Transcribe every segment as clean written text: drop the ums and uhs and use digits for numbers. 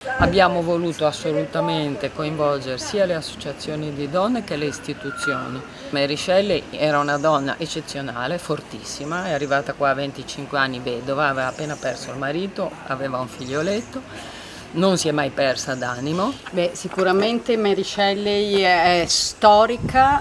Abbiamo voluto assolutamente coinvolgere sia le associazioni di donne che le istituzioni. Mary Shelley era una donna eccezionale, fortissima, è arrivata qua a 25 anni vedova, aveva appena perso il marito, aveva un figlioletto. Non si è mai persa d'animo. Beh, sicuramente Mary Shelley è storica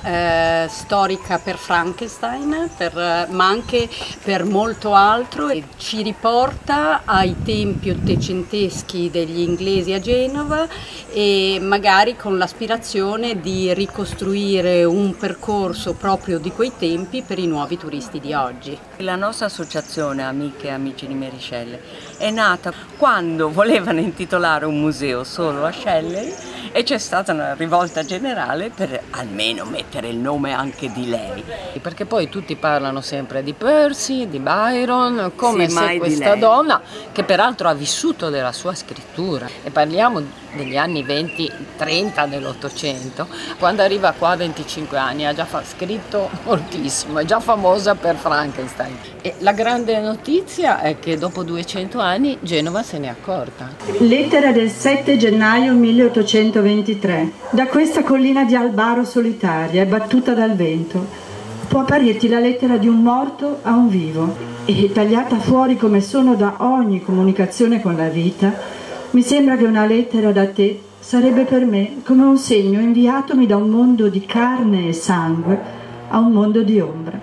per Frankenstein, ma anche per molto altro, e ci riporta ai tempi ottocenteschi degli inglesi a Genova e magari con l'aspirazione di ricostruire un percorso proprio di quei tempi per i nuovi turisti di oggi. La nostra associazione Amiche e Amici di Mary Shelley è nata quando volevano intitolare un museo solo a Shelley e c'è stata una rivolta generale per almeno mettere il nome anche di lei. Perché poi tutti parlano sempre di Percy, di Byron, come sì, se questa donna, che peraltro ha vissuto della sua scrittura, e parliamo degli anni 20-30 dell'Ottocento, quando arriva qua a 25 anni ha già scritto moltissimo, è già famosa per Frankenstein. E la grande notizia è che dopo 200 anni Genova se n'è accorta. Lettera del 7 gennaio 1823. Da questa collina di Albaro solitaria e battuta dal vento può apparirti la lettera di un morto a un vivo, e tagliata fuori come sono da ogni comunicazione con la vita, mi sembra che una lettera da te sarebbe per me come un segno inviatomi da un mondo di carne e sangue a un mondo di ombra.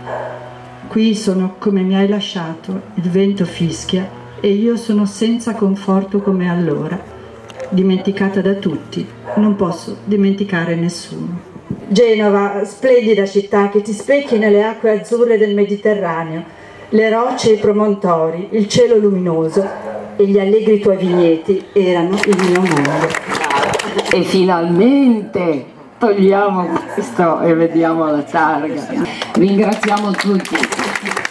Qui sono come mi hai lasciato, il vento fischia e io sono senza conforto come allora, dimenticata da tutti, non posso dimenticare nessuno. Genova, splendida città che ti specchi nelle acque azzurre del Mediterraneo, le rocce e i promontori, il cielo luminoso e gli allegri tuoi vigneti erano il mio mondo. E finalmente togliamo questo e vediamo la targa. Ringraziamo tutti.